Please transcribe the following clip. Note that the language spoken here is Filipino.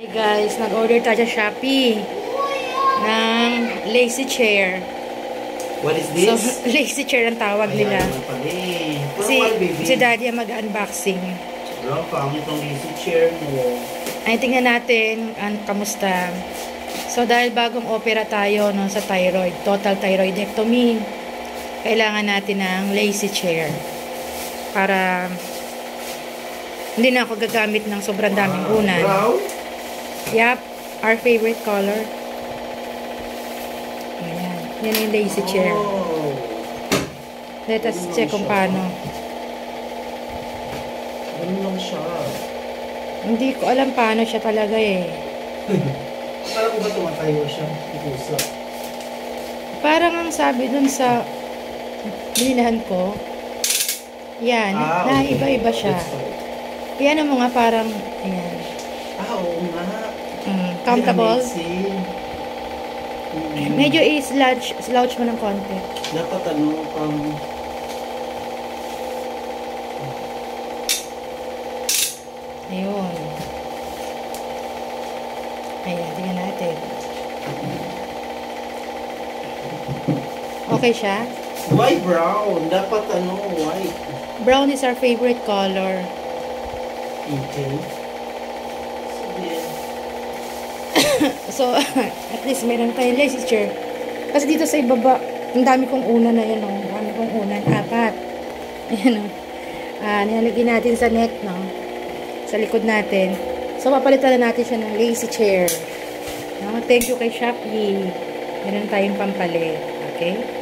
Hey guys, nag-order tayo sa Shopee ng lazy chair. What is this? So, lazy chair ang tawag nila. Si Daddy ang mag-unboxing. Bro, pangit ang lazy chair mo. Ay, tingnan natin kamusta. So, dahil bagong opera tayo no, sa thyroid, total thyroidectomy, kailangan natin ng lazy chair. Para hindi na ako gagamit ng sobrang daming unan. Brown? Yep, our favorite color. Ayan. Yan yung lazy chair. Oh. Let us check kung paano. Ano lang siya? Hindi ko alam paano siya talaga eh. Parang ko ba tumatayo siya? Ikusa. Parang ang sabi dun sa binilahan ko, yan, na okay. iba-iba siya. Yan mo nga parang, ayan. Oo nga. Countable. Medyo i-slouch mo ng konti. Dapat Ayun. Ayan, tingnan natin. Okay siya? Why brown? Dapat white. Brown is our favorite color. Okay. So, at least meron tayong lazy chair. Kasi dito sa ibaba, ang dami kong una na yan, no? Ang dami kong unan, 4. Ayan, no? Nilalagyan natin sa neck, no? Sa likod natin. So, papalitan na natin siya ng lazy chair. No? Thank you kay Shopee. Meron tayong pampalit. Okay?